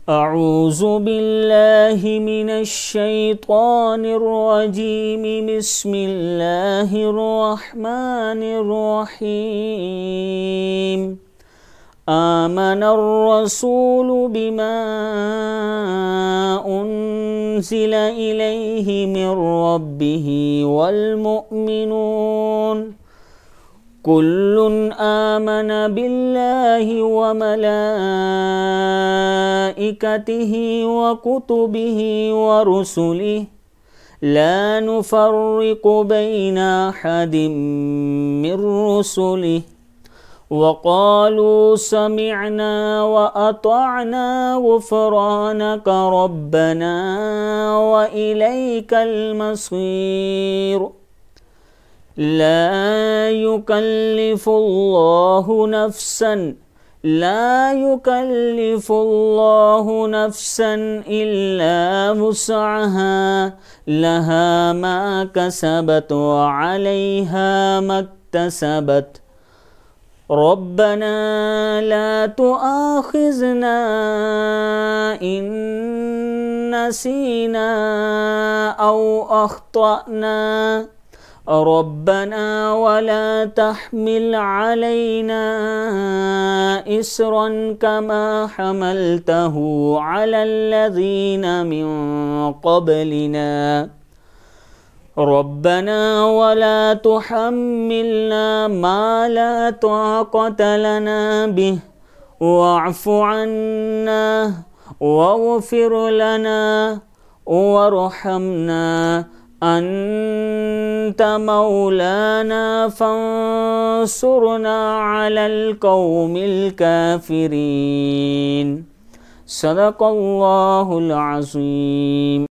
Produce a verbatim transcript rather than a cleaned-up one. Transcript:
أعوذ بالله من الشيطان الرجيم. بسم الله الرحمن الرحيم. آمن الرسول بما أنزل إليه من ربه والمؤمنون كل آمن بالله وملائكته وكتبه ورسله لا نفرق بين أحد من رسله وقالوا سمعنا وأطعنا غفرانك ربنا وإليك المصير. لا يكلف الله نفسا لا يكلف الله نفسا إلا وسعها لها ما كسبت وعليها ما اكتسبت. ربنا لا تؤاخذنا إن نسينا أو أخطأنا ربنا ولا تحمل علينا إصرا كما حملته على الذين من قبلنا ربنا ولا تحملنا ما لا طاقة لنا به واعف عنا واغفر لنا وارحمنا أنت مولانا فانصرنا على القوم الكافرين. صدق الله العظيم.